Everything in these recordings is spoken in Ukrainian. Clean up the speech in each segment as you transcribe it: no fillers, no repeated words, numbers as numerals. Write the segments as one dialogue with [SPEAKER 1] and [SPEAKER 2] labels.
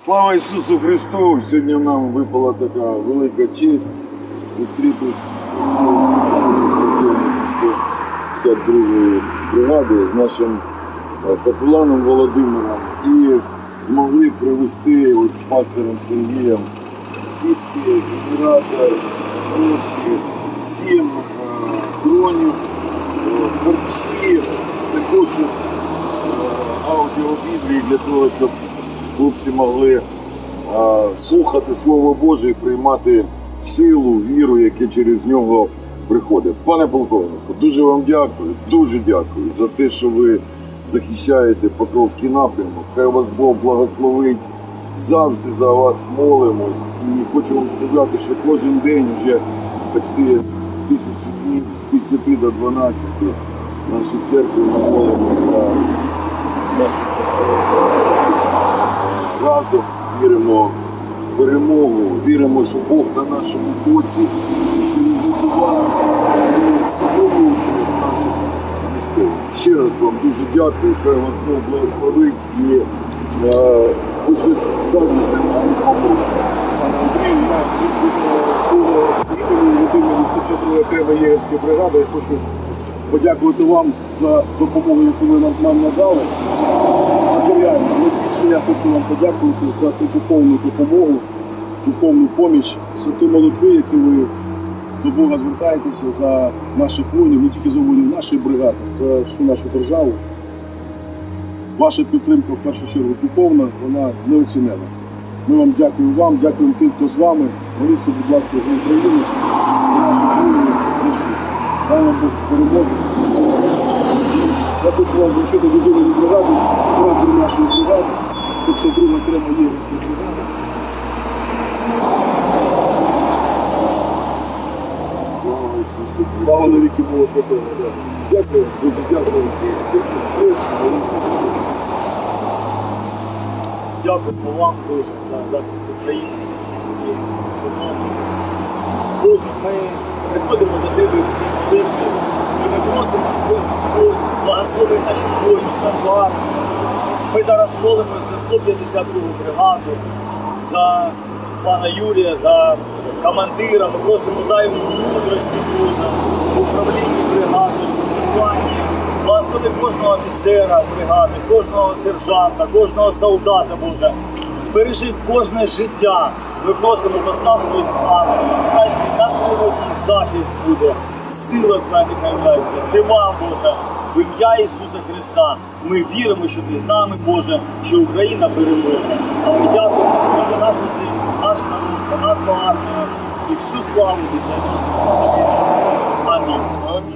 [SPEAKER 1] Слава Ісусу Христу! Сьогодні нам випала така велика честь зустрітись з 52-ї бригади, з нашим капеланом Володимиром, і змогли привезти з пастором Сергієм сітки, генератор, гроші, 7 дронів, харчі, також аудіобіблії для того, щоб хлопці могли слухати Слово Боже і приймати силу, віру, яка через нього приходить. Пане полковнику, дуже вам дякую, дуже дякую за те, що ви захищаєте Покровський напрямок. Хай вас Бог благословить. Завжди за вас молимось. І хочу вам сказати, що кожен день вже почти 1000 днів, з 10 до 12 в нашій церкві ми молимося за нашу разом, віримо в перемогу, віримо, що Бог на нашому боці, що Він вибиває і супроводжує наших військових. Ще раз вам дуже дякую, хай вас Бог благословить і ви щось скажете нам допомогти.
[SPEAKER 2] Андрій, я свого імені Володимиру 152-ї окремої єгерської бригади, я хочу подякувати вам за допомогу, яку ви нам надали. Матеріально. Найбільше я хочу вам подякувати за ту духовну допомогу, духовну поміч, за ті молитви, які ви до Бога звертаєтеся за наших воїнів, не тільки за воїнів нашої бригади, за всю нашу державу. Ваша підтримка, в першу чергу, духовна, вона неоцінена. Ми вам дякуємо тим, хто з вами. Моліться, будь ласка, за Україну, за наших воїнів, за всіх. Дай нам Бог перемоги. Я хочу вам вручити додому бригаду, бригаду нашої бригади, 152-га окрема єгерська бригада.
[SPEAKER 1] Слава Ісусу Христу!
[SPEAKER 2] Слава навіки Богу Святого.
[SPEAKER 1] Дякую, дуже дякую.
[SPEAKER 3] Дякуємо вам дуже за захист України і Чорнобильців. Боже, ми приходимо до Тебе в цій молитві і ми просимо, Господь, благослови наших воїнів, нашу армію. Ми зараз молимося за 152-гу бригаду, за пана Юрія, за командира. Ми просимо, дай йому мудрості, Боже, в управлінні бригадою, в плані. Благослови кожного офіцера бригади, кожного сержанта, кожного солдата, Боже. Збережи кожне життя. Ми просимо, постав свою армію. Хай твій надприродний захист буде. Сила Твоя нехай являється. Дива, Боже, в ім'я Ісуса Христа. Ми віримо, що Ти з нами, Боже, що Україна переможе. А ми дякуємо Тобі за нашу землю, наш народ, за нашу армію і всю славу віддаємо. Амінь. Амінь.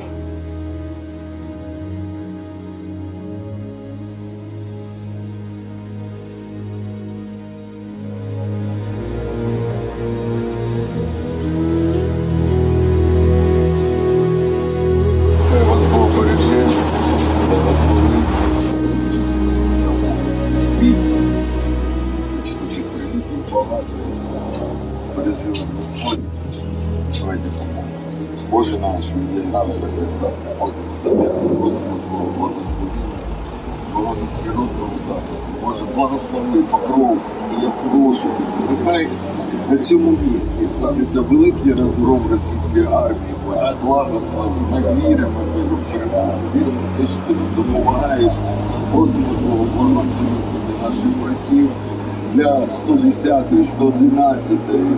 [SPEAKER 1] Боже наш, в ім'я Ісуса Христа, просимо Твого благословення, Твого природного захисту. Боже, благослови Покровськ, і я прошу Тебе, нехай на цьому місці станеться великий розгром російської армії. Боже, благослови, ми віримо в Твою перемогу, віримо в те, що Ти нам допомагаєш. Просимо Твого благословення для наших братів, для 110-ї, 111-ї,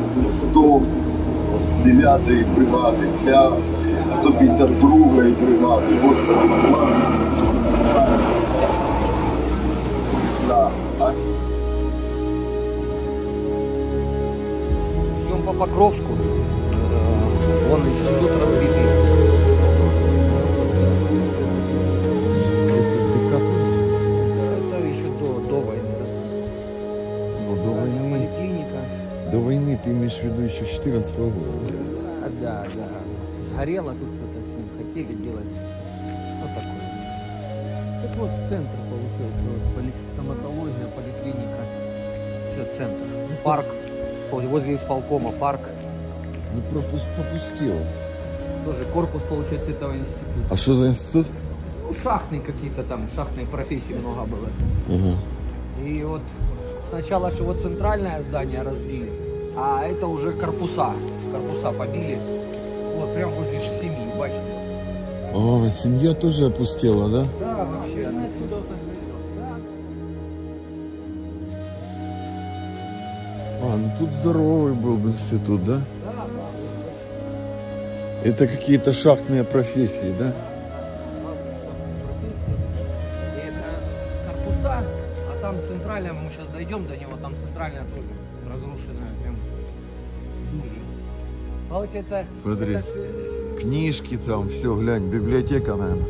[SPEAKER 1] 109-ї бригади, для 152-ї бригади, Господи, благослови.
[SPEAKER 4] Идем по Покровску. Вон институт разбитый. Это еще до войны.
[SPEAKER 5] Ну, до войны.
[SPEAKER 4] Поликлиника.
[SPEAKER 5] До войны ты имеешь в виду еще 14-го года?
[SPEAKER 4] Да. Сгорело тут что-то с ним. Хотели делать. Вот такое. Это вот центр получился. Вот, стоматология, поликлиника. Все, центр. Парк. Возле исполкома парк.
[SPEAKER 5] Ну, попустило.
[SPEAKER 4] Тоже корпус, получается, этого института.
[SPEAKER 5] А что за институт?
[SPEAKER 4] Ну, шахтные какие-то там, шахтных профессий много было.
[SPEAKER 5] Ага.
[SPEAKER 4] И вот сначала же вот центральное здание разбили, а это уже корпуса. Корпуса побили. Вот прям возле семьи, бачите.
[SPEAKER 5] О, семья тоже опустела, да?
[SPEAKER 4] Да, вообще.
[SPEAKER 5] А, ну тут здоровый был бы институт, да?
[SPEAKER 4] Да, да.
[SPEAKER 5] Это какие-то шахтные профессии, да?
[SPEAKER 4] И это корпуса, а там центральная, мы сейчас дойдем до него, там центральная тоже разрушенная прям дуже. Получается,
[SPEAKER 5] Смотри.
[SPEAKER 4] это ж,
[SPEAKER 5] Книжки там, все, глянь, библиотека, наверное.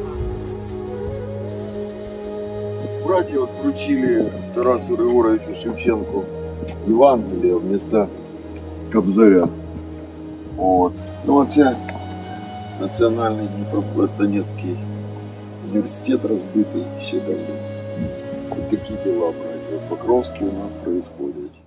[SPEAKER 1] Братья вот вручили Тарасу Григоровичу Шевченку Евангелие вместо Кобзаря. Вот. Ну а це Національний Дніпро-Донецький університет розбитий ще давно. І такі діла, братья. В Покровській у нас происходять.